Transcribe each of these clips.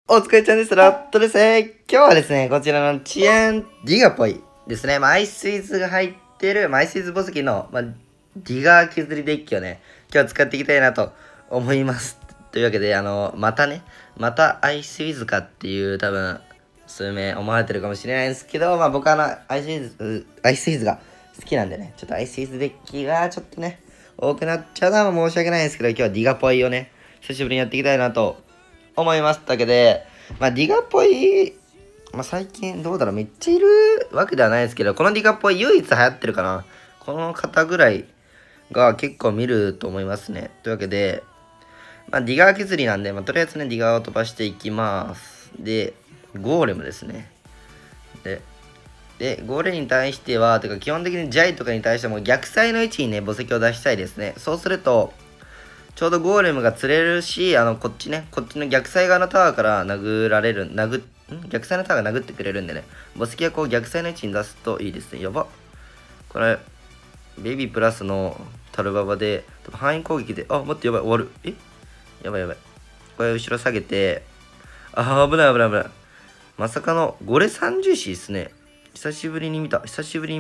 お疲れちゃんです。ラットですね。今日はですね、こちらのチエンディガポイですね。アイスイズが入ってる、アイスイズ墓石の、ディガー削りデッキをね、今日使っていきたいなと思います。というわけで、またアイスイズかっていう多分、数名思われてるかもしれないんですけど、僕はアイスイズが好きなんでね、ちょっとアイスイズデッキがちょっとね、多くなっちゃうのは申し訳ないんですけど、今日はディガポイをね、久しぶりにやっていきたいなと思いましたけど、ディガポイ、最近どうだろう、めっちゃいるわけではないですけど、このディガポイ唯一流行ってるかな。この方ぐらいが結構見ると思いますね。というわけで、ディガー削りなんで、とりあえずね、ディガーを飛ばしていきます。で、ゴーレムですね。で、ゴーレムに対しては、基本的にジャイとかに対しても逆サイの位置にね、墓石を出したいですね。そうすると、ちょうどゴーレムが釣れるし、こっちの逆サイ側のタワーから逆サイのタワーが殴ってくれるんでね、墓石はこう逆サイの位置に出すといいですね。やば。これ、ベビープラスのタルババで、範囲攻撃で、待って、やばい、終わる。やばい。これ後ろ下げて、危ない。まさかのゴレ30子ですね。久しぶりに見た。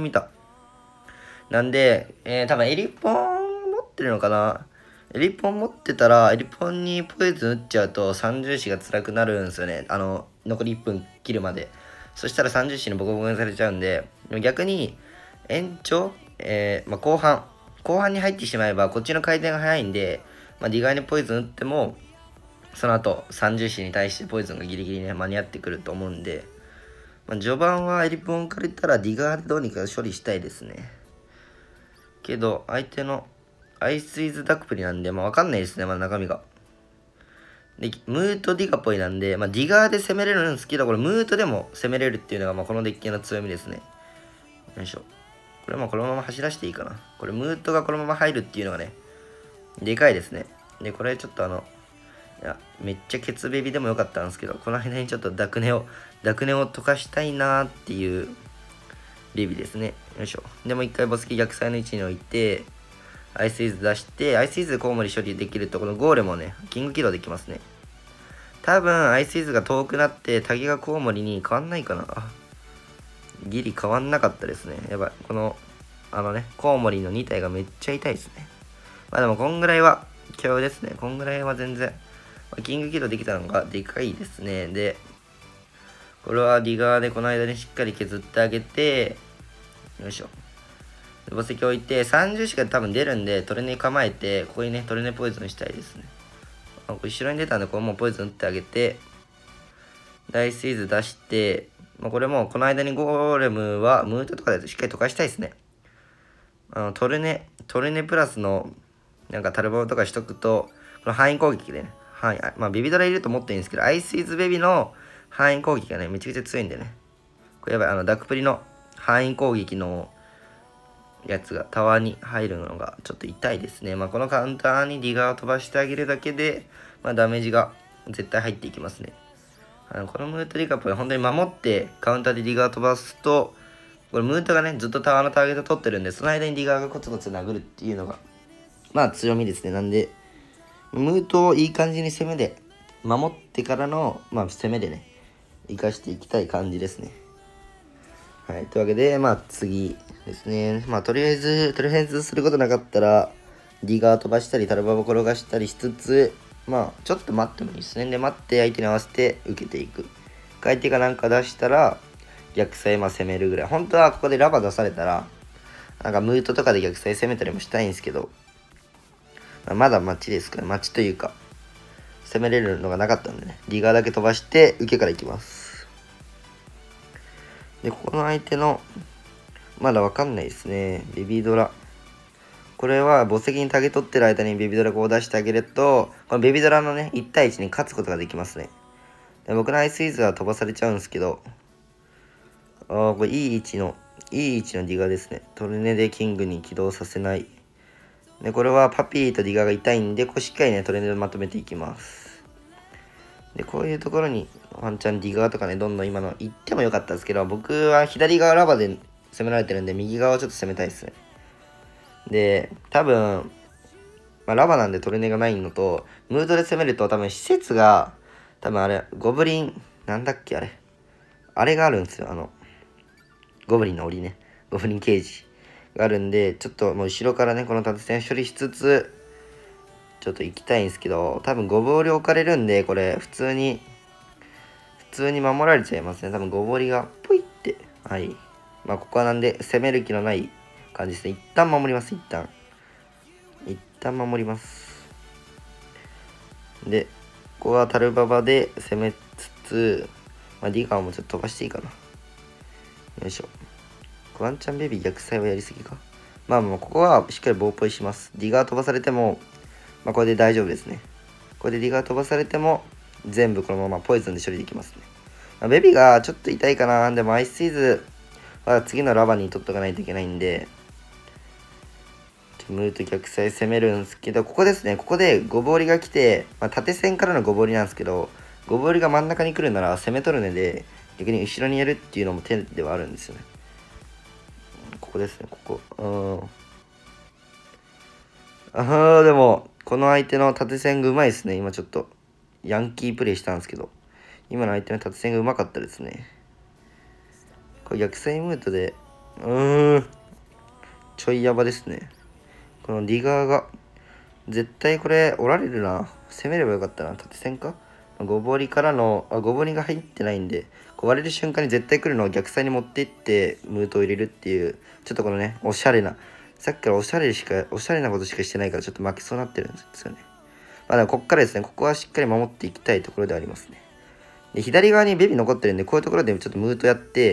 なんで、多分エリポン持ってるのかな。エリポン持ってたら、エリポンにポイズン打っちゃうと30子が辛くなるんですよね。残り1分切るまで。そしたら30子にボコボコにされちゃうんで、逆に、延長、後半に入ってしまえば、こっちの回転が早いんで、ディガーにポイズン打っても、その後30子に対してポイズンがギリギリね、間に合ってくると思うんで、序盤はエリポン借りたらディガーでどうにか処理したいですね。けど、相手のアイスイズダクプリなんで、わかんないですね、中身が。で、ムートディガポイなんで、ディガーで攻めれるんですけど、これムートでも攻めれるっていうのが、このデッキの強みですね。よいしょ。これこのまま走らせていいかな。これムートがこのまま入るっていうのがね、でかいですね。で、これちょっといや、めっちゃケツベビでもよかったんですけど、この間にちょっとダクネを溶かしたいなーっていうレビですね。よいしょ。でも一回ボスキ逆サイの位置に置いて、アイスイズ出して、アイスイズでコウモリ処理できると、このゴーレムをね、キング起動できますね。多分、アイスイズが遠くなって、タギがコウモリに変わんないかな。ギリ変わんなかったですね。やばい。この、コウモリの2体がめっちゃ痛いですね。でも、こんぐらいは、今日ですね。こんぐらいは全然、キング起動できたのがでかいですね。で、これはディガーでこの間にしっかり削ってあげて、よいしょ。墓石置いて、30しか多分出るんで、トレネ構えて、ここにね、トレネポイズンしたいですね。後ろに出たんで、これもうポイズン打ってあげて、ダイスイズ出して、これもこの間にゴーレムはムートとかでしっかり溶かしたいですね。トルネプラスの、タルババとかしとくと、この範囲攻撃でね、ビビドラいると思っていいんですけど、アイスイズベビの範囲攻撃がね、めちゃくちゃ強いんでね。これやばい、ダクプリの範囲攻撃のやつがタワーに入るのがちょっと痛いですね。このカウンターにディガーを飛ばしてあげるだけで、ダメージが絶対入っていきますね。このムートリカップは本当に守ってカウンターでディガーを飛ばすと、これムートがね、ずっとタワーのターゲット取ってるんで、その間にディガーがコツコツ殴るっていうのが、強みですね。なんで、ムートをいい感じに攻めで、守ってからの、攻めでね、生かしていきたい感じですね。はい。というわけで、次ですね。とりあえずすることなかったら、ディガー飛ばしたり、タルババ転がしたりしつつ、ちょっと待ってもいいですね。で、待って相手に合わせて受けていく。相手がなんか出したら、逆サイ攻めるぐらい。本当はここでラバ出されたら、ムートとかで逆サイ攻めたりもしたいんですけど、まだ待ちですから、待ちというか、攻めれるのがなかったんでね、ディガーだけ飛ばして、受けからいきます。で、ここの相手の、まだわかんないですね。ベビードラ。これは墓石にタゲ取ってる間にベビードラを出してあげると、このベビードラのね、1対1に勝つことができますね。で僕のアイスイズは飛ばされちゃうんですけど、これいい位置のディガですね。トルネでキングに起動させない。で、これはパピーとディガが痛いんで、これしっかりね、トレネでまとめていきます。で、こういうところに、ワンチャンディガーとかね、どんどん今の行ってもよかったですけど、僕は左側ラバで攻められてるんで、右側をちょっと攻めたいですね。で、多分、ラバなんでトレネがないのと、ムードで攻めると多分施設が多分あれ、ゴブリン、なんだっけあれ。あれがあるんですよ。ゴブリンの檻ね。ゴブリンケージがあるんで、ちょっともう後ろからね、この縦線処理しつつ、ちょっと行きたいんですけど、多分ゴボウリ置かれるんで、これ、普通に守られちゃいますね。多分ゴボウリが、ポイって。はい。まあ、ここはなんで、攻める気のない感じですね。一旦守ります、一旦守ります。で、ここはタルババで攻めつつ、まあ、ディガーもちょっと飛ばしていいかな。よいしょ。ワンチャンベビー逆サイはやりすぎか。まあもうここはしっかり棒ポイします。ディガー飛ばされても、まあこれで大丈夫ですね。これでディガー飛ばされても、全部このままポイズンで処理できますね。まあ、ベビーがちょっと痛いかな。でもアイスシーズは次のラバに取っとかないといけないんで、ムーと逆サイ攻めるんですけど、ここですね。ここでゴボウリが来て、まあ、縦線からのゴボウリなんですけど、ゴボウリが真ん中に来るなら攻め取るねで、逆に後ろにやるっていうのも手ではあるんですよね。ここですね、ここ。でも、この相手の縦線がうまいですね。今ちょっと、ヤンキープレイしたんですけど、今の相手の縦線がうまかったですね。これ逆サイムートで、ちょいヤバですね。このディガーが、絶対これ、おられるな。攻めればよかったな。縦線かゴボウリからの、ゴボウリが入ってないんで、こう割れる瞬間に絶対来るのを逆サイに持っていって、ムートを入れるっていう、ちょっとこのね、おしゃれな、さっきからおしゃれなことしかしてないから、ちょっと負けそうになってるんですよね。まあでもこっからですね、ここはしっかり守っていきたいところでありますね。で、左側にベビー残ってるんで、こういうところでちょっとムートやって、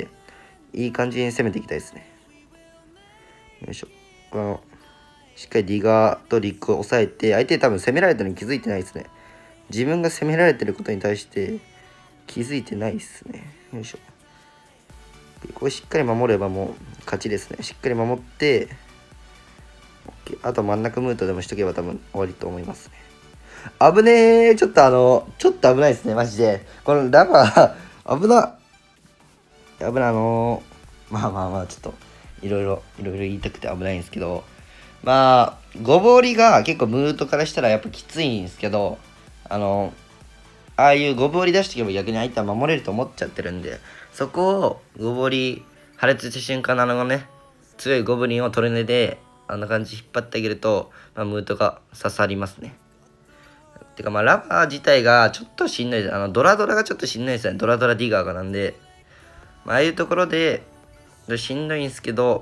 いい感じに攻めていきたいですね。よいしょ。この、しっかりディガーとリックを抑えて、相手多分攻められたのに気づいてないですね。自分が攻められてることに対して気づいてないですね。よいしょ。これしっかり守ればもう勝ちですね。しっかり守って、OK。あと真ん中ムートでもしとけば多分終わりと思いますね。危ねえ。ちょっと危ないですね、マジで。このラバー、危な。まあ、ちょっと、いろいろ言いたくて危ないんですけど、まあ、ごぼうりが結構ムートからしたらやっぱきついんですけど、ああいうごぼうり出してけば逆に相手は守れると思っちゃってるんで、そこをごぼうり破裂した瞬間のね、強いゴブリンをトルネで、あんな感じ引っ張ってあげると、まあ、ムートが刺さりますね。てかまあラバー自体がちょっとしんどいです。ドラがちょっとしんどいですね。ドラディガーがなんで、まああいうところで、しんどいんですけど、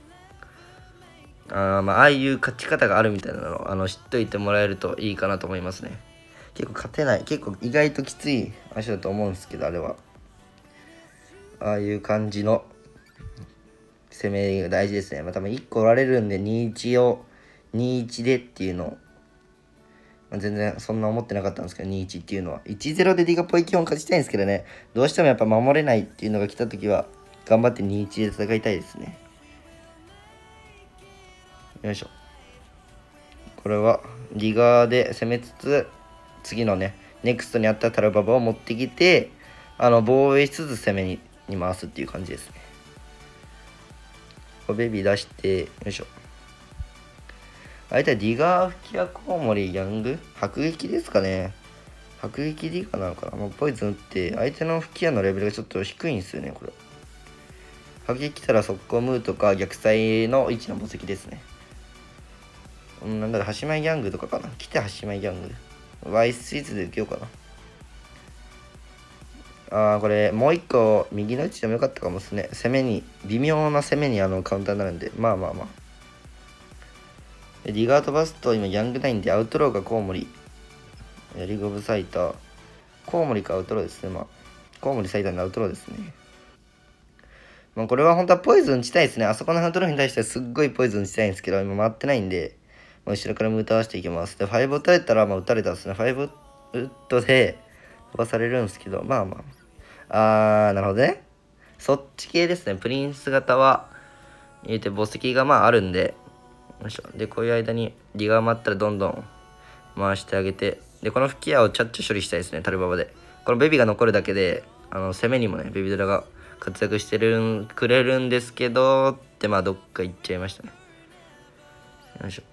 ああいう勝ち方があるみたいなのを知っといてもらえるといいかなと思いますね。結構勝てない、結構意外ときつい足だと思うんですけど、あれは。ああいう感じの攻めが大事ですね。まあ多分1個おられるんで2-1を2-1でっていうのを、まあ、全然そんな思ってなかったんですけど、2-1っていうのは。1-0でディガポイ基本勝ちたいんですけどね、どうしてもやっぱ守れないっていうのが来た時は、頑張って2-1で戦いたいですね。よいしょ。これはリガーで攻めつつ、次のね、ネクストにあったタルババを持ってきて、防衛しつつ攻めに回すっていう感じですね。ベビー出して、よいしょ。相手はディガー、吹き矢、コウモリ、ヤング迫撃ですかね。迫撃ディガーなのかな。ポイズン打って、相手の吹き矢のレベルがちょっと低いんですよね、これ。迫撃来たら速攻ムーとか逆サイの位置の墓石ですね。なんだろう、端前ギャングとかかな。来て端前ギャング。ワイスイーツで受けようかな。これ、もう一個、右の位置でもよかったかもですね。微妙な攻めにカウンターになるんで、まあ。でリガー飛ばすと、今、ヤングないんで、アウトローがコウモリ。やりゴブサイター。コウモリかアウトローですね。コウモリサイターのアウトローですね。これは本当はポイズン打ちたいですね。あそこのアウトローに対してはすっごいポイズン打ちたいんですけど、今回ってないんで、後ろからムート合わせていきます。で、5打たれたら、打たれたですね。5ウッドで飛ばされるんですけど、なるほどね。そっち系ですね。プリンス型は、言うて墓石があるんで、よいしょ。で、こういう間にリガー回ったらどんどん回してあげて、で、この吹き矢をちゃっちゃ処理したいですね、タルババで。このベビーが残るだけで、攻めにもね、ベビードラが活躍してくれるんですけど、ってどっか行っちゃいましたね。よいしょ。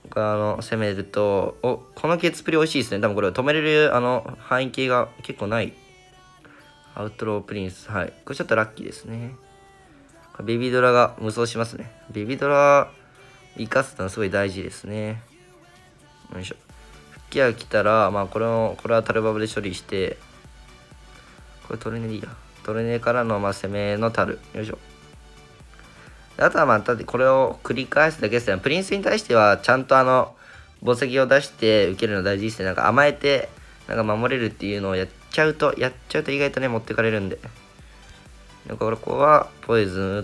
が攻めると、このケツプリ美味しいですね。多分これ止めれる範囲系が結構ない。アウトロープリンス。はい。これちょっとラッキーですね。ベビードラが無双しますね。ベビードラ生かすのはすごい大事ですね。よいしょ。吹き矢来たら、まあこれはタルバブで処理して、これトルネでいいや。トルネからの攻めのタル。よいしょ。あとはまたこれを繰り返すだけですね。プリンスに対してはちゃんと宝石を出して受けるの大事ですね。なんか甘えて、なんか守れるっていうのをやっちゃうと意外とね、持ってかれるんで。ここはポイズン打って、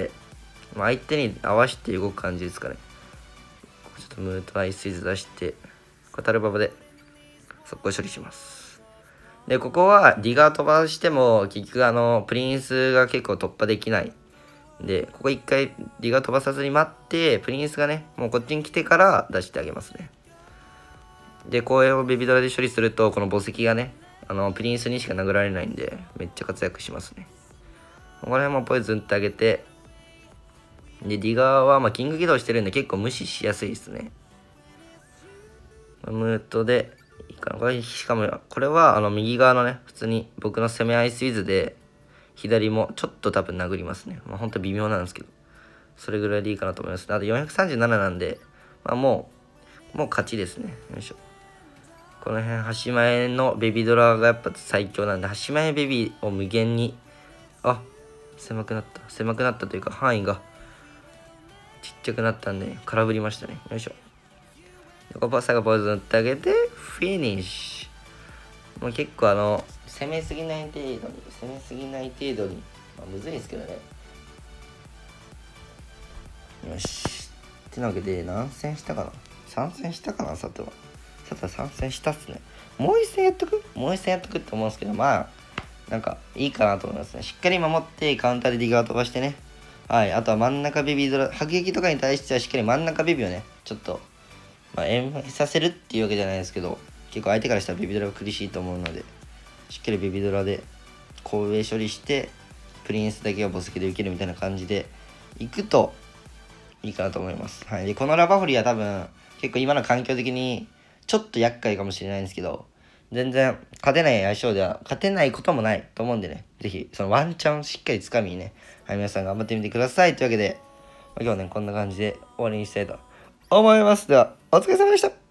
まあ、相手に合わせて動く感じですかね。ちょっとムートアイスイズ出して、これタルババで速攻処理します。で、ここはディガー飛ばしても、結局プリンスが結構突破できない。で、ここ一回ディガー飛ばさずに待って、プリンスがね、もうこっちに来てから出してあげますね。で、これをベビドラで処理すると、この墓石がね、プリンスにしか殴られないんで、めっちゃ活躍しますね。この辺もポイズンってあげて、で、ディガーはまあキング起動してるんで結構無視しやすいですね。ムートでいいかな。これしかも、これは右側のね、普通に僕の攻めアイスイズで、左もちょっと多分殴りますね。まあほんと微妙なんですけど、それぐらいでいいかなと思います。あと437なんで、まあもう勝ちですね。よいしょ。この辺、端前のベビードラがやっぱ最強なんで、端前ベビーを無限に、狭くなったというか、範囲がちっちゃくなったんで、空振りましたね。よいしょ。で、ここ最後ポイズン打ってあげて、フィニッシュ。もう結構攻めすぎない程度に、まあ、むずいですけどね。よし。ってなわけで、何戦したかな ?3 戦したかな佐藤は。佐藤は3戦したっすね。もう一戦やっとくって思うんですけど、まあ、なんか、いいかなと思いますね。しっかり守って、カウンターでディガー飛ばしてね。はい。あとは真ん中ベビードラ、迫撃とかに対してはしっかり真ん中ベビーをね、ちょっと、まあ、演技させるっていうわけじゃないですけど、結構相手からしたらベビードラが苦しいと思うので、しっかりベビードラで、後衛処理して、プリンスだけを墓石で受けるみたいな感じで、いくと、いいかなと思います。はい。で、このラバフリは多分、結構今の環境的に、ちょっと厄介かもしれないんですけど、全然勝てない相性では、勝てないこともないと思うんでね、ぜひ、そのワンチャンしっかりつかみにね、はい、皆さん頑張ってみてください。というわけで、今日はね、こんな感じで終わりにしたいと思います。では、お疲れ様でした。